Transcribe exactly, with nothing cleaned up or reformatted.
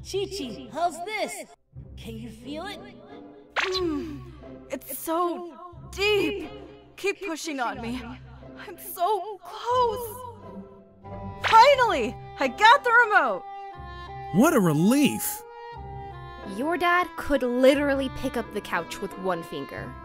Chichi, how's this? Can you feel it? Mm, it's so deep. Keep pushing on me. I'm so close. Finally! I got the remote! What a relief! Your dad could literally pick up the couch with one finger.